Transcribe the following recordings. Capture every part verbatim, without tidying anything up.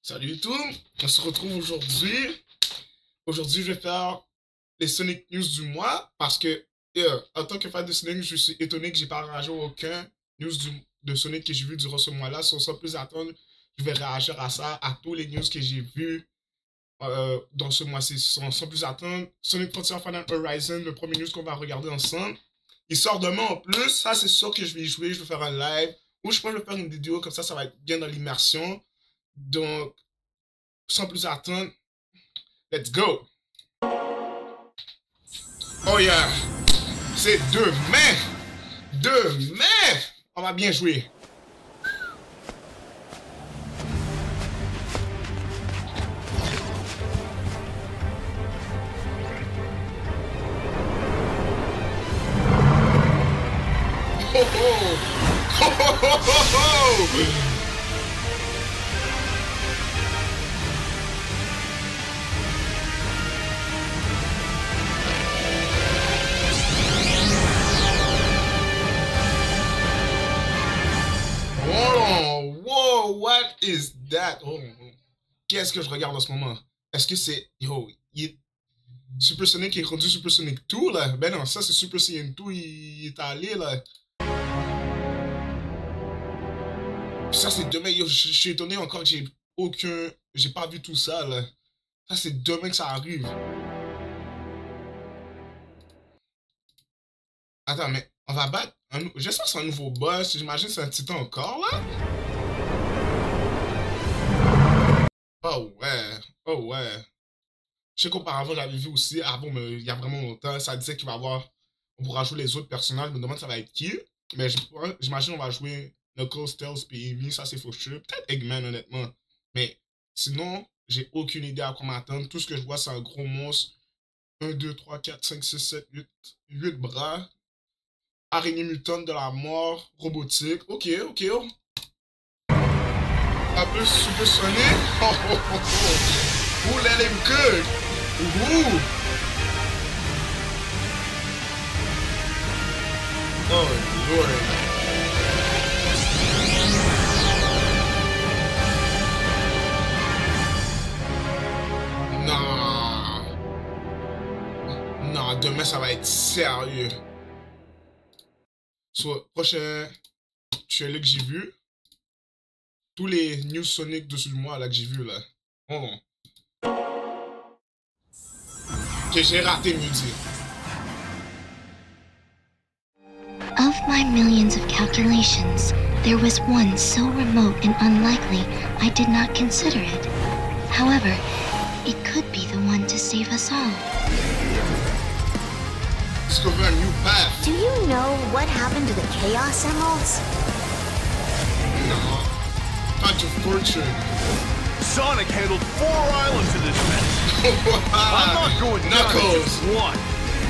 Salut tout, on se retrouve aujourd'hui. Aujourd'hui, je vais faire les Sonic News du mois parce que, euh, en tant que fan de Sonic, je suis étonné que j'ai pas réagi à aucun news du, de Sonic que j'ai vu durant ce mois-là. Sans, sans plus attendre, je vais réagir à ça, à tous les news que j'ai vus euh, dans ce mois-ci. Sans, sans plus attendre, Sonic Frontier Final Horizon, le premier news qu'on va regarder ensemble. Il sort demain en plus, ça c'est sûr que je vais y jouer, je vais faire un live. Ou je pense que je vais faire une vidéo, comme ça, ça va être bien dans l'immersion. Donc, sans plus attendre, let's go! Oh yeah! C'est demain! Demain! On va bien jouer! Oh oh! Oh oh oh oh oh! Oh, whoa, what is that? Oh, qu'est-ce que je regarde en ce moment? Est-ce que c'est... Yo, il... Super Sonic est rendu Super Sonic deux, là? Ben non, ça c'est Super Saiyan deux, il, il est allé, là. Puis ça c'est demain, yo, je, je suis étonné encore que j'ai aucun... J'ai pas vu tout ça, là. Ça c'est demain que ça arrive. Attends, mais on va battre un... J'espère que c'est un nouveau boss, j'imagine que c'est un titan encore, là? Oh ouais, oh ouais. Je sais qu'auparavant, j'avais vu aussi, ah bon, mais il y a vraiment longtemps, ça disait qu'il va y avoir, on pourra jouer les autres personnages, je me demande ça va être qui. Mais j'imagine on va jouer Knuckles, Tails, puis Amy, ça c'est fauché. Peut-être Eggman, honnêtement. Mais sinon, j'ai aucune idée à quoi m'attendre. Tout ce que je vois, c'est un gros monstre. un, deux, trois, quatre, cinq, six, sept, huit, huit bras. Araignée mutante de la mort, robotique. Ok, ok. Un peu Super Sonic. Oh, oh, oh, oh. Ooh, let him cook. Ooh. Oh, Lord. Non. Non, demain, ça va être sérieux. Soit, prochain trailer que j'ai vu. Tous les news Sonic dessus de moi, là, que j'ai vu, là. Oh non. Que j'ai raté, mieux dire. Of my millions of calculations, there was one so remote and unlikely I did not consider it. However, it could be the one to save us all. Discover a new path. Do you know what happened to the Chaos Emeralds? No. Touch of fortune. Sonic handled four islands in this mess. I'm not going down Knuckles. just one.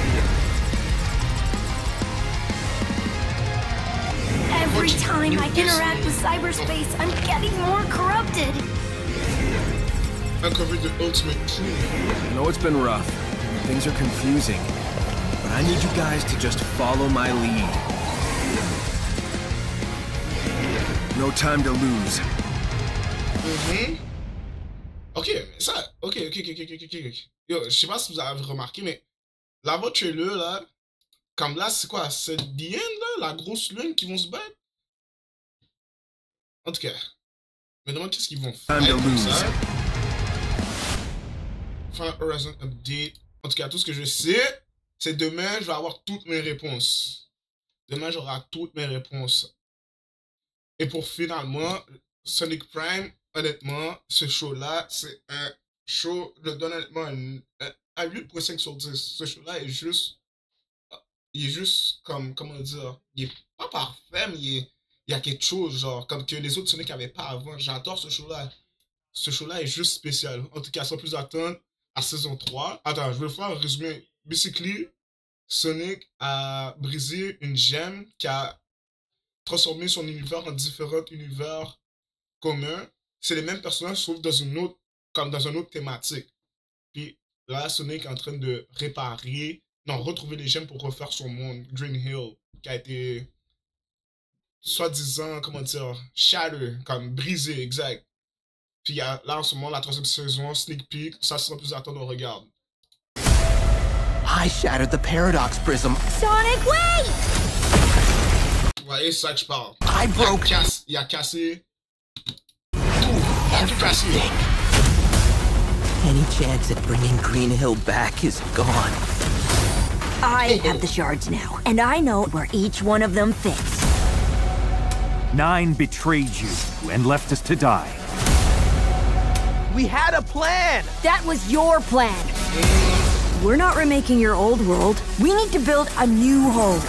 Every time I interact with cyberspace, I'm getting more corrupted. Uncover the ultimate truth. I know it's been rough. Things are confusing. But I need you guys to just follow my lead. No time to lose. Mm-hmm. Ok, mais ça, ok, ok, ok, ok, ok, ok. Yo, je sais pas si vous avez remarqué, mais la votre trailer, là, comme là, c'est quoi? C'est The End, là, la grosse lune qui vont se battre? En tout cas, je me demande qu'est-ce qu'ils vont faire Time to comme lose. ça. Final Horizon Update. En tout cas, tout ce que je sais, c'est demain, je vais avoir toutes mes réponses. Demain, j'aurai toutes mes réponses. Et pour finalement, Sonic Prime, honnêtement, ce show-là, c'est un show, je donne honnêtement un, un, un huit virgule cinq sur dix. Ce show-là est juste, il est juste comme, comment dire, il est pas parfait, mais il, est, il y a quelque chose, genre, comme que les autres Sonic n'avaient pas avant. J'adore ce show-là. Ce show-là est juste spécial. En tout cas, sans plus attendre, à saison trois. Attends, je vais faire un résumé. Basically, Sonic a brisé une gemme qui a transformé son univers en différents univers communs. C'est les mêmes personnages sauf dans une autre, comme dans une autre thématique. Puis là, Sonic est en train de réparer, non, retrouver les gemmes pour refaire son monde, Green Hill, qui a été soi-disant, comment dire, shatter, comme brisé, exact. Puis il y a, là, en ce moment, la troisième saison, sneak peek, ça sera plus attendre, on regarde. I shattered the paradox prism. Sonic, wait! Vous voyez, c'est ça que je parle. I broke Il a, cassé, il a cassé tout. Il a tout cassé. everything. Any chance at bringing Green Hill back is gone. I have the shards now, and I know where each one of them fits. Nine betrayed you and left us to die. We had a plan! That was your plan. We're not remaking your old world. We need to build a new home.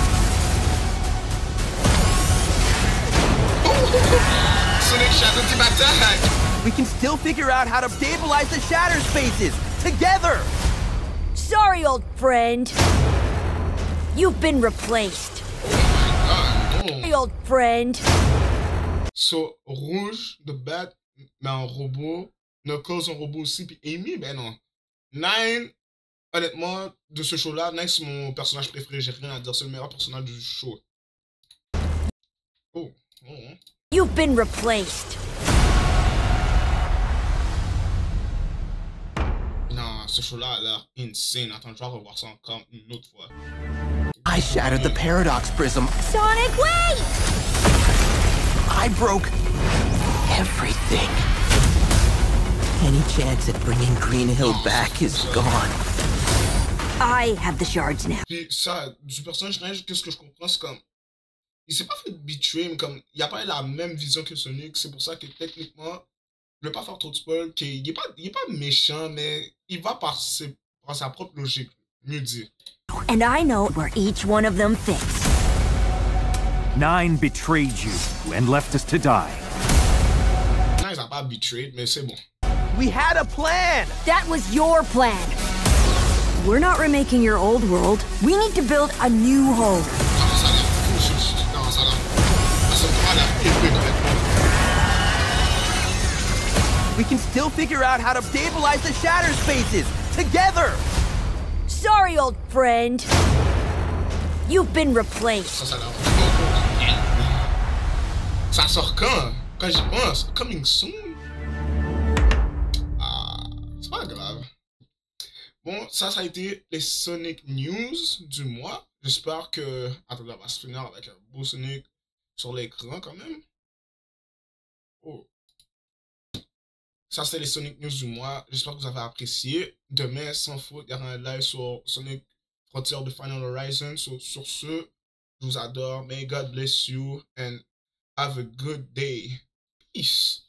Sonic Shadow Team Attack! We can still figure out how to stabilize the shatter spaces! Together! Sorry, old friend. You've been replaced. Ah, non. Sorry, old friend. So, Rouge, The Bat, mais un robot. Knuckles, un robot aussi. Puis Amy, ben non. Nine, honnêtement, de ce show-là, Nine, c'est mon personnage préféré. J'ai rien à dire. C'est le meilleur personnage du show. Oh. Oh. You've been replaced. Non, ce show-là a l'air insane. Attends, je vais revoir ça encore une autre fois. I shattered the paradox prism. Sonic, wait! I broke everything. Any chance at bringing Green Hill back is gone. I have the shards now. Puis ça, du personnage Nine, qu'est-ce que je comprends, c'est comme... Il s'est pas fait betrayer, mais comme... Il a pas eu la même vision que Sonic. C'est pour ça que techniquement... Je vais pas faire trop de spoil, qu'il est pas, il est pas méchant, mais il va par, ses, par sa propre logique, mieux dire. And I know where each one of them fits. Nine betrayed you and left us to die. Non, ils ont pas betrayed, mais c'est bon. We had a plan! That was your plan. We're not remaking your old world. We need to build a new home. Non, ça a l'air fou, non, ça a l'air... Ça a l'air épique, honnêtement. We can still figure out how to stabilize the shatter spaces! Together! Sorry, old friend. You've been replaced. Ça, ça a l'air... Ça sort quand? Quand j'y pense? Coming soon? Ah, c'est pas grave. Bon, ça, ça a été les Sonic News du mois. J'espère que... Attendez, on va se finir avec un beau Sonic sur l'écran quand même. Oh. Ça, c'était les Sonic News du mois. J'espère que vous avez apprécié. Demain, sans faute, il y aura un live sur Sonic Frontier de Final Horizon. So, sur ce, je vous adore. May God bless you and have a good day. Peace.